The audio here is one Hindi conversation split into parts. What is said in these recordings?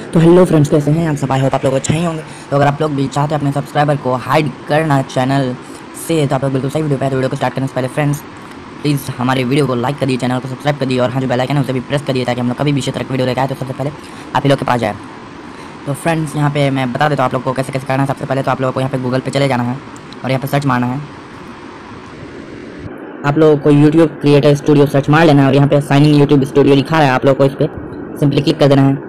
तो हेलो फ्रेंड्स, कैसे हैं आप सब? आई होप आप लोग अच्छे ही होंगे। तो अगर आप लोग भी चाहते हैं अपने सब्सक्राइबर को हाइड करना चैनल से, तो आप लोग बिल्कुल सही वीडियो पे हैं। तो वीडियो को स्टार्ट करने से पहले फ्रेंड्स प्लीज़ हमारे वीडियो को लाइक करिए, चैनल को सब्सक्राइब करिए और हाँ जो बेल आइकन है उसे भी प्रेस करिए, ताकि हम लोग कभी भी इसी तरह की वीडियो लेकर आए तो सबसे पहले आप ही लोग के पास जाए। तो फ्रेंड्स यहाँ पे मैं बता देता हूँ आप लोग को कैसे कैसे करना है। सबसे पहले तो आप लोगों को यहाँ पे गूगल पे चले जाना है और यहाँ पे सर्च मारना है। आप लोगों को यूट्यूब क्रिएटर स्टूडियो सर्च मार लेना है और यहाँ पे साइन इन यूट्यूब स्टूडियो लिखा है, आप लोग को इस पर सिंपली क्लिक कर देना है।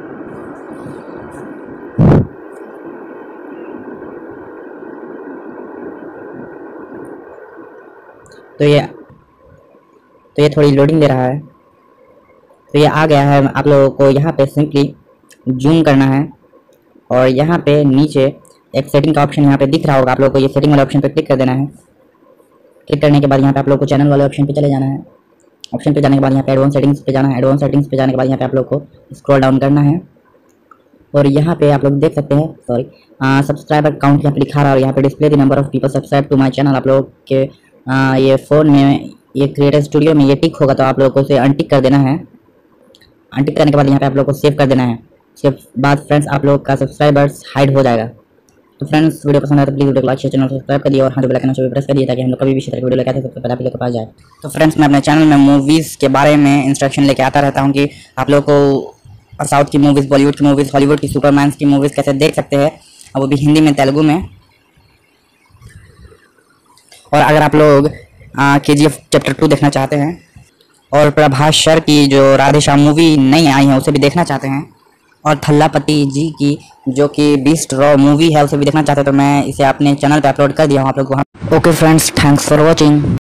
तो ये थोड़ी लोडिंग दे रहा है। तो ये आ गया है। आप लोगों को यहाँ पे सिंपली जूम करना है और यहाँ पे नीचे एक सेटिंग का ऑप्शन यहाँ पे दिख रहा होगा, आप लोगों को ये सेटिंग वाले ऑप्शन पे क्लिक कर देना है। क्लिक करने के बाद यहाँ पे आप लोगों को चैनल वाले ऑप्शन पे चले जाना है। ऑप्शन पे जाने के बाद यहाँ पे एडवांस सेटिंग्स पे जाना है। एडवांस सेटिंग्स पे जाने के बाद यहाँ पे आप लोग को स्क्रॉल डाउन करना है और यहाँ पे आप लोग देख सकते हैं, सॉरी, सब्सक्राइबर काउंट यहाँ पे लिखा रहा है और यहाँ पे display the number of people subscribe to my channel. आप लोग के ये फ़ोन में ये क्रिएटर स्टूडियो में ये टिक होगा, तो आप लोगों को इसे अनटिक कर देना है। अनटिक करने के बाद यहाँ पे आप लोग को सेव कर देना है। उसके बाद फ्रेंड्स आप लोग का सब्सक्राइबर्स हाइड हो जाएगा। तो फ्रेंड्स वीडियो पसंद आए तो प्लीज़ वीडियो को लाइक शेयर चैनल को सब्सक्राइब करिए और हाँ जो बेल आइकन प्रेस करिए, ताकि हम लोग कभी भी इसी तरह वीडियो लेकर आते हैं सबसे पहले आप लोग के पास जाए। तो फ्रेंड्स मैं अपने चैनल में मूवीज़ के बारे में इंस्ट्रक्शन लेके आता रहता हूँ कि आप लोग को साउथ की मूवीज़, बॉलीवुड की मूवीज़, हॉलीवुड की सुपरमैन्स की मूवीज़ कैसे देख सकते हैं, और वो भी हिंदी में, तेलुगु में। और अगर आप लोग KGF चैप्टर 2 देखना चाहते हैं और प्रभास सर की जो राधेश्याम मूवी नई आई है उसे भी देखना चाहते हैं, और थल्लापति जी की जो कि बीस्ट रॉ मूवी है उसे भी देखना चाहते हैं, तो मैं इसे अपने चैनल पे अपलोड कर दिया हूँ आप लोग वहाँ। Okay friends, thanks for watching.